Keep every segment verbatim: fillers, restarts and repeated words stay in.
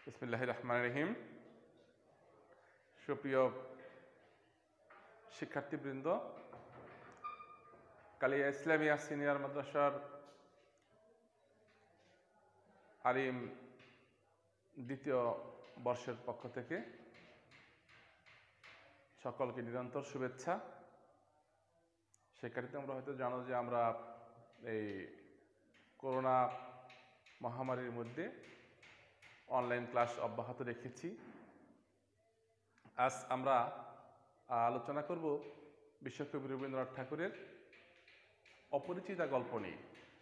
বিসমিল্লাহির রহমানির রহিম। সুপ্রিয় শিক্ষার্থীবৃন্দ, কালিয়া ইসলামিয়া সিনিয়র মাদ্রাসার আলিম দ্বিতীয় বর্ষের পক্ষ থেকে সকলকে নিরন্তর শুভেচ্ছা। শিক্ষার্থী, তোমরা হয়তো জানো যে আমরা এই করোনা মহামারীর মধ্যে অনলাইন ক্লাস অব্যাহত রেখেছি। আজ আমরা আলোচনা করব বিশ্বকবি রবীন্দ্রনাথ ঠাকুরের অপরিচিতা গল্প নিয়ে।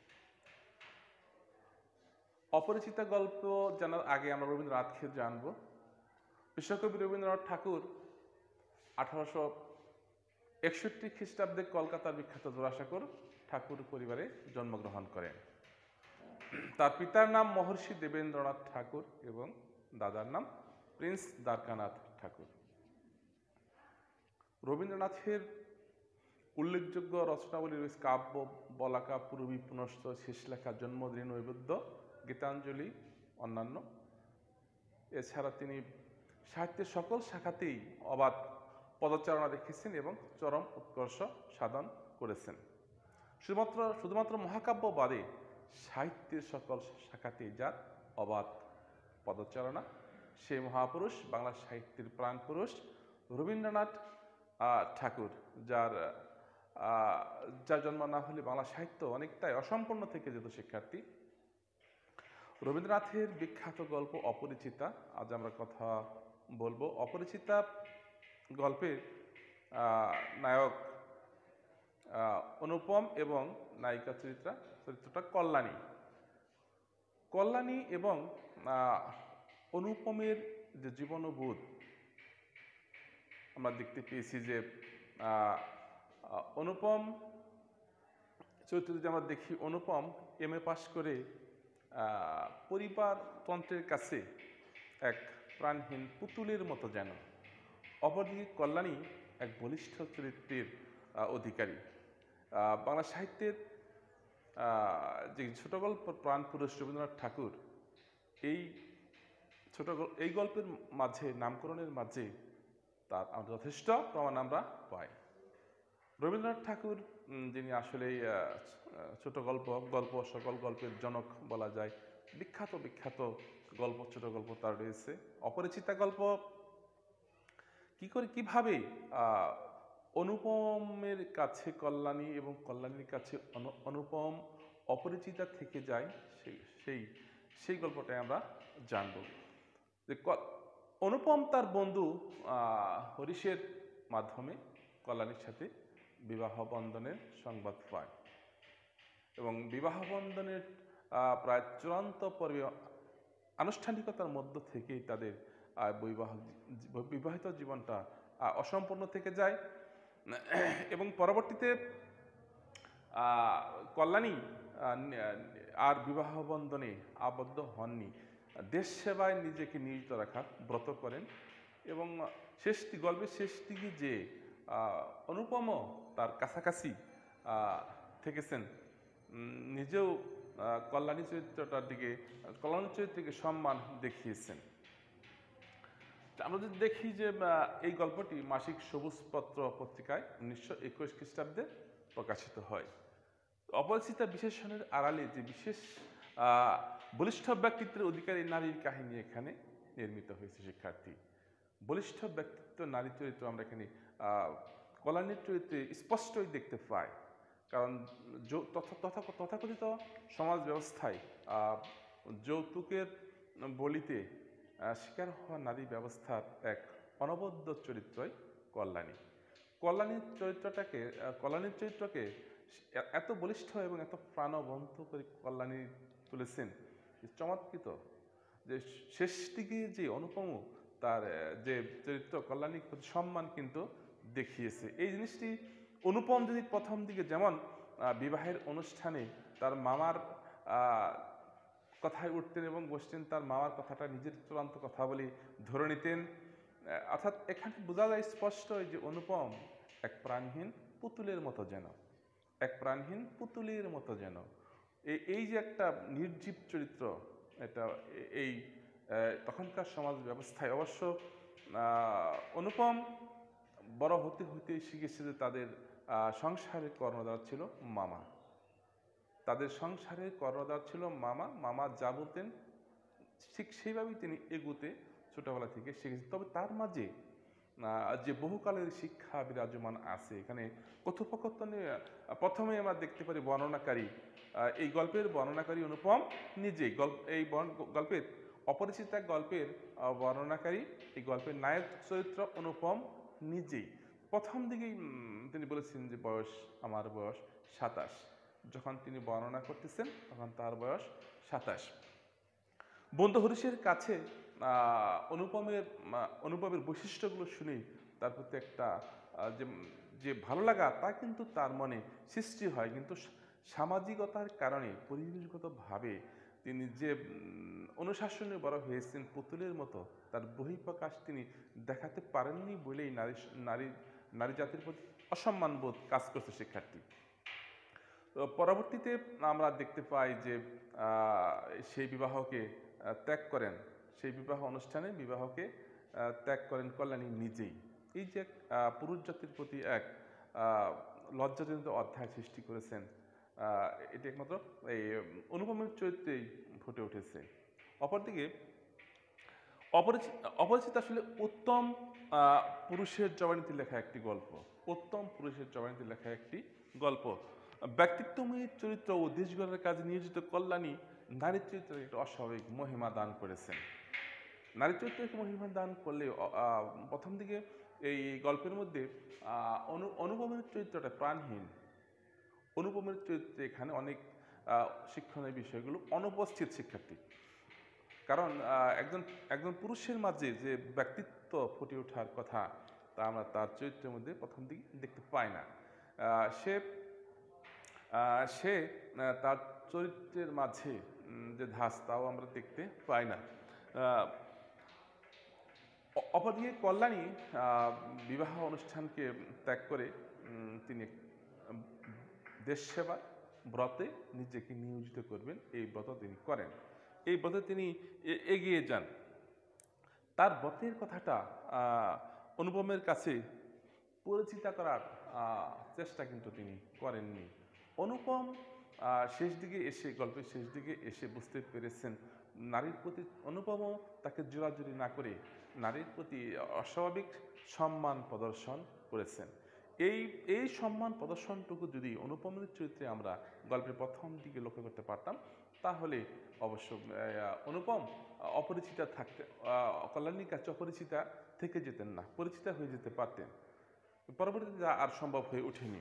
অপরিচিতা গল্প জানার আগে আমরা রবীন্দ্রনাথকে জানব। বিশ্বকবি রবীন্দ্রনাথ ঠাকুর আঠারোশো একষট্টি খ্রিস্টাব্দে কলকাতার বিখ্যাত জোড়াসাঁকোর ঠাকুর পরিবারে জন্মগ্রহণ করেন। তার পিতার নাম মহর্ষি দেবেন্দ্রনাথ ঠাকুর এবং দাদার নাম প্রিন্স দ্বারকানাথ ঠাকুর। রবীন্দ্রনাথের উল্লেখযোগ্য রচনাবলী রয়েছে কাব্য, বলাকা, পূর্বী, পুনশ্চ, শেষলেখা, জন্মদিন, নৈবেদ্য, গীতাঞ্জলি, অন্যান্য। এছাড়া তিনি সাহিত্যের সকল শাখাতেই অবাধ পদচারণা রেখেছেন এবং চরম উৎকর্ষ সাধন করেছেন। শুধুমাত্র শুধুমাত্র মহাকাব্য বাদে সাহিত্যের সকল শাখাতেই যার অবাধ পদচারণা, সেই মহাপুরুষ, বাংলা সাহিত্যের প্রাণপুরুষ রবীন্দ্রনাথ ঠাকুর, যার যার জন্ম না হলে বাংলা সাহিত্য অনেকটাই অসম্পূর্ণ থেকে যেত। শিক্ষার্থী, রবীন্দ্রনাথের বিখ্যাত গল্প অপরিচিতা আজ আমরা কথা বলবো। অপরিচিতা গল্পের নায়ক অনুপম এবং নায়িকা চরিত্রা চরিত্রটা কল্যাণী। কল্যাণী এবং অনুপমের যে জীবনবোধ আমরা দেখতে পেয়েছি যে অনুপম চরিত্র যদি আমরা দেখি, অনুপম এম এ পাশ করে পরিবারতন্ত্রের কাছে এক প্রাণহীন পুতুলের মতো যেন। অপরদিকে কল্যাণী এক বলিষ্ঠ চরিত্রের অধিকারী। বাংলা সাহিত্যের যে ছোট গল্প প্রাণপুরুষ রবীন্দ্রনাথ ঠাকুর এই ছোট এই গল্পের মাঝে, নামকরণের মাঝে তার যথেষ্ট প্রমাণ আমরা পাই। রবীন্দ্রনাথ ঠাকুর যিনি আসলে ছোট গল্প গল্প সকল গল্পের জনক বলা যায়। বিখ্যাত বিখ্যাত গল্প, ছোট গল্প তার রয়েছে। অপরিচিতা গল্প কি করে কিভাবে অনুপমের কাছে কল্যাণী এবং কল্যাণীর কাছে অনুপম অপরিচিতা থেকে যায়, সেই সেই সেই গল্পটাই আমরা জানব। যে অনুপম তার বন্ধু হরিশের মাধ্যমে কল্যাণীর সাথে বিবাহ বন্ধনের সংবাদ পায় এবং বিবাহ বন্ধনের প্রায় চূড়ান্ত পর্বে আনুষ্ঠানিকতার মধ্য থেকেই তাদের বৈবাহ বিবাহিত জীবনটা অসম্পূর্ণ থেকে যায় এবং পরবর্তীতে কল্যাণী আর বিবাহ বন্ধনে আবদ্ধ হননি। দেশ সেবায় নিজেকে নিয়োজিত রাখার ব্রত করেন এবং শেষ গল্পের শেষ দিকে যে অনুপমও তার কাছাকাছি থেকেছেন, নিজেও কল্যাণী চরিত্রটার দিকে কল্যাণী চরিত্রকে সম্মান দেখিয়েছেন। আমরা যদি দেখি যে এই গল্পটি মাসিক সবুজপত্র পত্রিকায় উনিশশো একুশ খ্রিস্টাব্দে প্রকাশিত হয়। অপরিচিতা বিশেষণের আড়ালে যে বিশেষ বলিষ্ঠ ব্যক্তিত্বের অধিকারী নারীর কাহিনী এখানে নির্মিত হয়েছে। শিক্ষার্থী, বলিষ্ঠ ব্যক্তিত্ব নারী চরিত্র আমরা এখানে কল্যাণীর চরিত্রে স্পষ্টই দেখতে পাই। কারণ তথাকথিত সমাজ ব্যবস্থায় যৌতুকের বলিতে শিকার হওয়া নারী ব্যবস্থার এক অনবদ্য চরিত্রই কল্যাণী। কল্যাণীর চরিত্রটাকে কল্যাণীর চরিত্রকে এত বলিষ্ঠ এবং এত প্রাণবন্ত করে কল্যাণী তুলেছেন, চমৎকৃত যে শেষ দিকে যে অনুপম তার যে চরিত্র কল্যাণীর প্রতি সম্মান কিন্তু দেখিয়েছে। এই জিনিসটি অনুপম যদি প্রথম দিকে যেমন বিবাহের অনুষ্ঠানে তার মামার কথায় উঠতেন এবং বসতেন, তার মামার কথাটা নিজের চূড়ান্ত কথা বলে ধরে নিতেন, অর্থাৎ এখানে বোঝা যায় স্পষ্ট যে অনুপম এক প্রাণহীন পুতুলের মতো যেন এক প্রাণহীন পুতুলের মতো যেন এই এই যে একটা নির্জীব চরিত্র, এটা এই তখনকার সমাজ ব্যবস্থায় অবশ্য অনুপম বড় হতে হতে শিখেছে যে তাদের সংসারের কর্ণধার ছিল মামা, তাদের সংসারের কর্ণধার ছিল মামা। মামা যা বলতেন ঠিক সেইভাবেই তিনি এগুতে ছোটবেলা থেকে শিখেছেন। তবে তার মাঝে যে বহুকালের শিক্ষা বিরাজমান আছে, এখানে কথোপকথনে প্রথমে আমরা দেখতে পারি বর্ণনাকারী, এই গল্পের বর্ণনাকারী অনুপম নিজেই। গল্প এই গল্পের অপরিচিতা গল্পের বর্ণনাকারী, এই গল্পের নায়ক চরিত্র অনুপম নিজেই। প্রথম দিকেই তিনি বলেছেন যে বয়স, আমার বয়স সাতাশ। যখন তিনি বর্ণনা করতেছেন তখন তার বয়স সাতাশ। বন্ধু হরিশের কাছে অনুপমের অনুপমের বৈশিষ্ট্যগুলো শুনেই তার প্রতি একটা যে যে ভালো লাগা তা কিন্তু তার মনে সৃষ্টি হয়। কিন্তু সামাজিকতার কারণে, পরিবেশগতভাবে তিনি যে অনুশাসনে বড় হয়েছেন পুতুলের মতো, তার বহিঃপ্রকাশ তিনি দেখাতে পারেননি বলেই নারী নারী নারী জাতির প্রতি অসম্মানবোধ কাজ করছে শিক্ষার্থী। তো পরবর্তীতে আমরা দেখতে পাই যে সেই বিবাহকে ত্যাগ করেন, সেই বিবাহ অনুষ্ঠানে বিবাহকে ত্যাগ করেন কল্যাণী নিজেই। এই যে পুরুষ জাতির প্রতি এক লজ্জাজনিত অধ্যায় সৃষ্টি করেছেন, এটি একমাত্র এই অনুপমের চরিত্রেই ফুটে উঠেছে। অপরদিকে অপরিচিত অপরিচিত আসলে উত্তম পুরুষের জবানিতে লেখা একটি গল্প, উত্তম পুরুষের জবানিতে লেখা একটি গল্প। ব্যক্তিত্বময়ী চরিত্র ও দেশ গড়ার কাজে নিয়োজিত কল্যাণী নারী চরিত্রের একটা অস্বাভাবিক মহিমা দান করেছেন। নারী চরিত্রকে মহিমা দান করলে প্রথম দিকে এই গল্পের মধ্যে অনু অনুপমের চরিত্রটা প্রাণহীন। অনুপমের চরিত্রে এখানে অনেক শিক্ষণীয় বিষয়গুলো অনুপস্থিত শিক্ষার্থী। কারণ একজন একজন পুরুষের মাঝে যে ব্যক্তিত্ব ফুটে ওঠার কথা, তা আমরা তার চরিত্রের মধ্যে প্রথম দিকে দেখতে পাই না। সে সে তার চরিত্রের মাঝে যে ধাস, তাও আমরা দেখতে পাই না। অপরদিকে কল্যাণী বিবাহ অনুষ্ঠানকে ত্যাগ করে তিনি দেশ সেবা ব্রতে নিজেকে নিয়োজিত করবেন, এই ব্রত তিনি করেন। এই ব্রতে তিনি এগিয়ে যান। তার ব্রতের কথাটা অনুপমের কাছে পরিচিত করার চেষ্টা কিন্তু তিনি করেননি। অনুপম শেষ দিকে এসে, গল্পের শেষ দিকে এসে বুঝতে পেরেছেন নারীর প্রতি, অনুপমও তাকে জোরাজুরি না করে নারীর প্রতি অস্বাভাবিক সম্মান প্রদর্শন করেছেন। এই এই সম্মান প্রদর্শনটুকু যদি অনুপমের চরিত্রে আমরা গল্পের প্রথম দিকে লক্ষ্য করতে পারতাম, তাহলে অবশ্য অনুপম অপরিচিতা থাকতে, কল্যাণীর কাছে অপরিচিতা থেকে যেতেন না, পরিচিতা হয়ে যেতে পারতেন। পরবর্তীতে আর সম্ভব হয়ে ওঠেনি।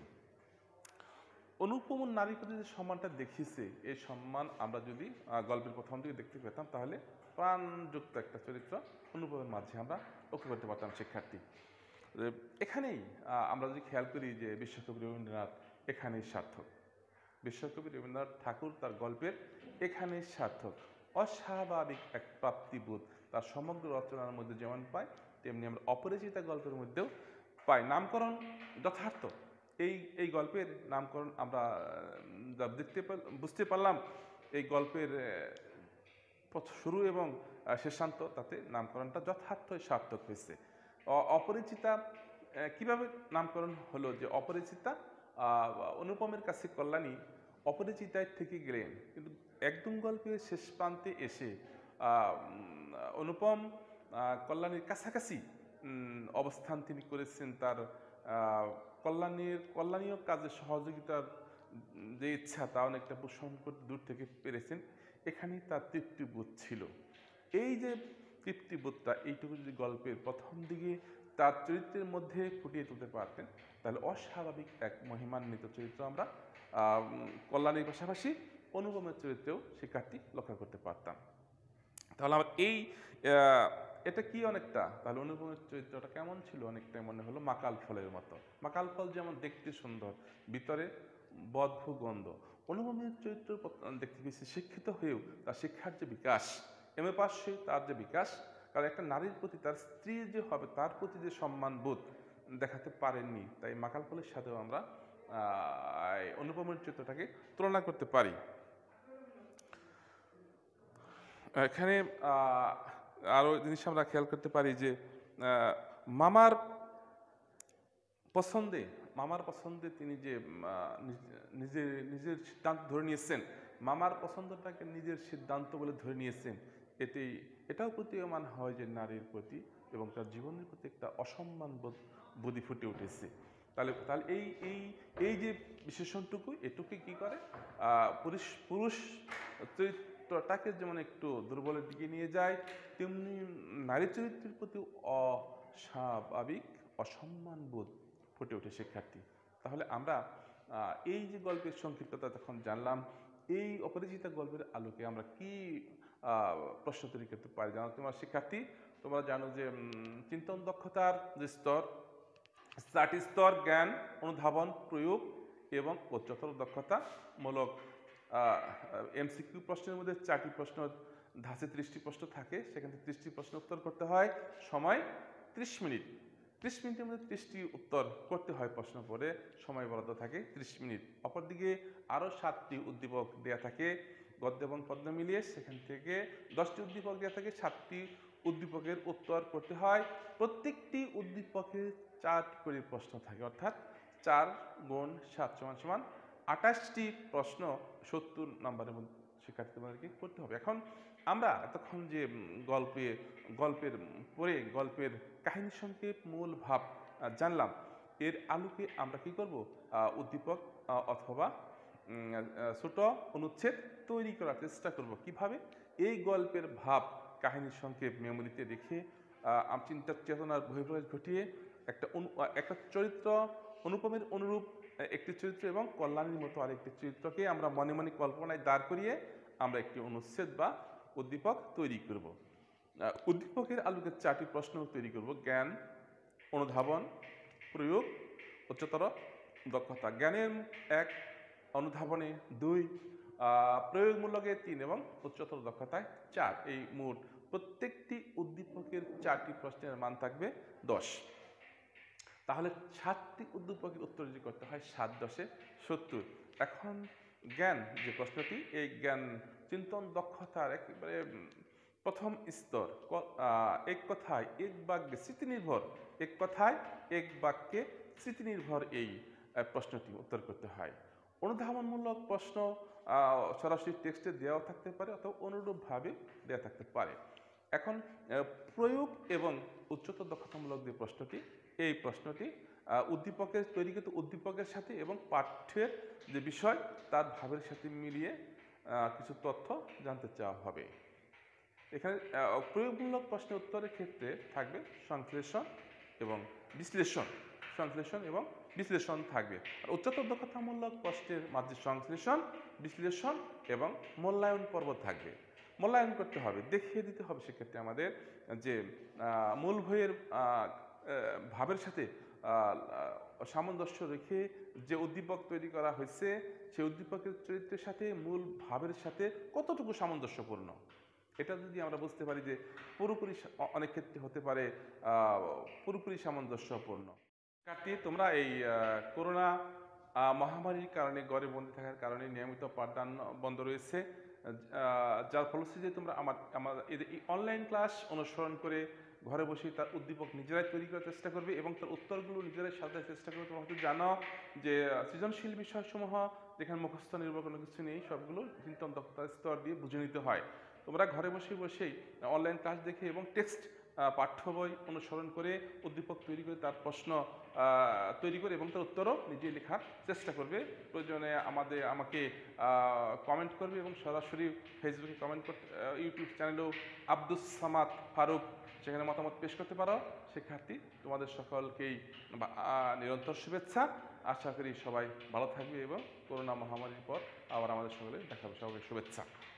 অনুপম নারীর প্রতি যে সম্মানটা দেখিয়েছে, এই সম্মান আমরা যদি গল্পের প্রথম দিকে দেখতে পেতাম, তাহলে প্রাণযুক্ত একটা চরিত্র অনুপমের মাঝে আমরা লক্ষ্য করতে পারতাম শিক্ষার্থী। এখানেই আমরা যদি খেয়াল করি যে বিশ্বকবি রবীন্দ্রনাথ এখানেই সার্থক, বিশ্বকবি রবীন্দ্রনাথ ঠাকুর তার গল্পের এখানেই সার্থক। অস্বাভাবিক এক প্রাপ্তিবোধ তার সমগ্র রচনার মধ্যে যেমন পাই, তেমনি আমরা অপরিচিতা গল্পের মধ্যেও পাই। নামকরণ যথার্থ, এই এই গল্পের নামকরণ আমরা দেখতে বুঝতে পারলাম, এই গল্পের শুরু এবং শেষান্ত, তাতে নামকরণটা যথার্থই সার্থক হয়েছে। অপরিচিতা কিভাবে নামকরণ হলো, যে অপরিচিতা অনুপমের কাছে কল্যাণী অপরিচিতায় থেকে গেলেন, কিন্তু একদম গল্পের শেষ প্রান্তে এসে অনুপম কল্যাণীর কাছাকাছি অবস্থান তিনি করেছেন। তার কল্যাণীর কল্যাণীয় কাজে সহযোগিতার যে ইচ্ছা, তা অনেকটা পোষণ করতে দূর থেকে পেরেছেন। এখানেই তার তৃপ্তিবোধ ছিল। এই যে তৃপ্তিবোধটা, এইটুকু যদি গল্পের প্রথম দিকে তার চরিত্রের মধ্যে ফুটিয়ে তুলতে পারতেন, তাহলে অস্বাভাবিক এক মহিমান্বিত চরিত্র আমরা কল্যাণীর পাশাপাশি অনুপমের চরিত্রেও শিক্ষার্থী লক্ষ্য করতে পারতাম। তাহলে আমার এই এটা কি অনেকটা, তাহলে অনুপমের চরিত্রটা কেমন ছিল, অনেকটাই মনে হলো মাকাল ফলের মতো। মাকাল ফল যেমন দেখতে সুন্দর, ভিতরে বদভু গন্ধ, অনুপমের চরিত্র দেখতে বেশি শিক্ষিত হয়েও তার শিক্ষার যে বিকাশ, এম এ পাশ হয়ে তার যে বিকাশ, কারণ একটা নারীর প্রতি, তার স্ত্রী যে হবে, তার প্রতি যে সম্মানবোধ দেখাতে পারেননি। তাই মাকাল ফলের সাথেও আমরা অনুপমের চরিত্রটাকে তুলনা করতে পারি। এখানে আরও জিনিস আমরা খেয়াল করতে পারি যে মামার পছন্দে মামার পছন্দে তিনি যে নিজের নিজের সিদ্ধান্ত ধরে নিয়েছেন, মামার পছন্দটাকে নিজের সিদ্ধান্ত বলে ধরে নিয়েছেন, এতেই এটাও প্রতীয়মান হয় যে নারীর প্রতি এবং তার জীবনের প্রতি একটা অসম্মান বোধ বোধি ফুটে উঠেছে। তাহলে তাহলে এই এই এই যে বিশেষণটুকু এটুকু কি করে পুরুষ পুরুষ চরিত্রটাকে যেমন একটু দুর্বলের দিকে নিয়ে যায়, তেমনি নারী চরিত্রের প্রতি অস্বাভাবিক অসম্মান বোধ ফুটে ওঠে শিক্ষার্থী। তাহলে আমরা এই যে গল্পের সংক্ষিপ্ততা তখন জানলাম, এই অপরিচিত গল্পের আলোকে আমরা কি প্রশ্ন তৈরি করতে পারি জানো তোমার শিক্ষার্থী? তোমরা জানো যে চিন্তন দক্ষতার যে স্তর, চারটি স্তর: জ্ঞান, অনুধাবন, প্রয়োগ এবং উচ্চতর দক্ষতামূলক। এমসিকিউ প্রশ্নের মধ্যে চারটি প্রশ্ন ধাঁচে ত্রিশটি প্রশ্ন থাকে, সেখান থেকে ত্রিশটি প্রশ্ন উত্তর করতে হয়, সময় ত্রিশ মিনিট। ত্রিশ মিনিটের মধ্যে ত্রিশটি উত্তর করতে হয়, প্রশ্ন পড়ে সময় বরাদ্দ থাকে ত্রিশ মিনিট। অপরদিকে আরও সাতটি উদ্দীপক দেওয়া থাকে গদ্য এবং পদ্য মিলিয়ে, সেখান থেকে দশটি উদ্দীপক দেওয়া থাকে, সাতটি উদ্দীপকের উত্তর করতে হয়। প্রত্যেকটি উদ্দীপকের চারটি করে প্রশ্ন থাকে, অর্থাৎ চার গুণ সাত সমান সমান আঠাশটি প্রশ্ন সত্তর নম্বরের মধ্যে শিক্ষার্থীদেরকে করতে হবে। এখন আমরা এতক্ষণ যে গল্পে গল্পের পরে গল্পের কাহিনী সংক্ষেপ মূল ভাব জানলাম, এর আলোকে আমরা কি করব? উদ্দীপক অথবা ছোট অনুচ্ছেদ তৈরি করার চেষ্টা করব। কিভাবে? এই গল্পের ভাব কাহিনী সংক্ষেপ মেমোরিতে রেখে চিন্তা চেতনার বহিঃপ্রকাশ ঘটিয়ে একটা একটা চরিত্র অনুপমের অনুরূপ একটি চরিত্র এবং কল্যাণীর মতো আরেকটি চরিত্রকে আমরা মনে মনে কল্পনায় দাঁড় করিয়ে আমরা একটি অনুচ্ছেদ বা উদ্দীপক তৈরি করব। উদ্দীপকের আলোকে চারটি প্রশ্ন তৈরি করব: জ্ঞান, অনুধাবন, প্রয়োগ, উচ্চতর দক্ষতা। জ্ঞানের এক, অনুধাবনে দুই, প্রয়োগমূলকে তিন এবং উচ্চতর দক্ষতায় চার। এই মোট প্রত্যেকটি উদ্দীপকের চারটি প্রশ্নের মান থাকবে দশ। তাহলে সাতটি উদ্দীপকের উত্তর যদি করতে হয়, সাত দশে সত্তর। এখন জ্ঞান যে প্রশ্নটি, এই জ্ঞান চিন্তন দক্ষতার একেবারে প্রথম স্তর। এক কথায় এক বাক্যে স্মৃতিনির্ভর এক কথায় এক বাক্যে স্মৃতিনির্ভর এই প্রশ্নটি উত্তর করতে হয়। অনুধাবনমূলক প্রশ্ন সরাসরি টেক্সটে দেওয়া থাকতে পারে অথবা অনুরূপভাবে দেওয়া থাকতে পারে। এখন প্রয়োগ এবং উচ্চতর দক্ষতামূলক যে প্রশ্নটি, এই প্রশ্নটি উদ্দীপকের তৈরিকৃত উদ্দীপকের সাথে এবং পাঠ্যের যে বিষয় তার ভাবের সাথে মিলিয়ে কিছু তথ্য জানতে চাওয়া হবে। এখানে প্রয়োগমূলক প্রশ্নের উত্তরের ক্ষেত্রে থাকবে সংশ্লেষণ এবং বিশ্লেষণ সংশ্লেষণ এবং বিশ্লেষণ থাকবে। আর উচ্চতর দক্ষতামূলক প্রশ্নের মাঝে সংশ্লেষণ, বিশ্লেষণ এবং মূল্যায়ন পর্ব থাকবে। মূল্যায়ন করতে হবে, দেখিয়ে দিতে হবে সেক্ষেত্রে আমাদের যে মূল বইয়ের ভাবের সাথে সামঞ্জস্য রেখে যে উদ্দীপক তৈরি করা হয়েছে, সেই উদ্দীপকের চরিত্রের সাথে মূল ভাবের সাথে কতটুকু সামঞ্জস্যপূর্ণ, এটা যদি আমরা বুঝতে পারি যে পুরোপুরি, অনেক ক্ষেত্রে হতে পারে পুরোপুরি সামঞ্জস্যপূর্ণ। কাটি তোমরা এই করোনা মহামারীর কারণে ঘরে বন্দী থাকার কারণে নিয়মিত পাঠদান বন্ধ রয়েছে, যার ফলশ্রুতিতে তোমরা আমার আমার এই অনলাইন ক্লাস অনুসরণ করে ঘরে বসে তার উদ্দীপক নিজেরাই তৈরি করার চেষ্টা করবে এবং তার উত্তরগুলো নিজেরাই সাজার চেষ্টা করবে। তোমরা হয়তো জানো যে সৃজনশীল বিষয়সমূহ যেখানে মুখস্থ নির্ভর কোনো কিছু নেই, সবগুলো চিন্তন দক্ষতার স্তর দিয়ে বুঝে নিতে হয়। তোমরা ঘরে বসে বসেই অনলাইন ক্লাস দেখে এবং টেক্সট পাঠ্য বই অনুসরণ করে উদ্দীপক তৈরি করে তার প্রশ্ন তৈরি করে এবং তার উত্তরও নিজে লেখার চেষ্টা করবে। প্রয়োজনে আমাদের আমাকে কমেন্ট করবে এবং সরাসরি ফেসবুকে কমেন্ট করতে, ইউটিউব চ্যানেলেও আব্দুস সামাদ ফারুক, সেখানে মতামত পেশ করতে পারো। শিক্ষার্থী তোমাদের সকলকেই নিরন্তর শুভেচ্ছা। আশা করি সবাই ভালো থাকবে এবং করোনা মহামারীর পর আবার আমাদের সকলে দেখা হবে। সবাই শুভেচ্ছা।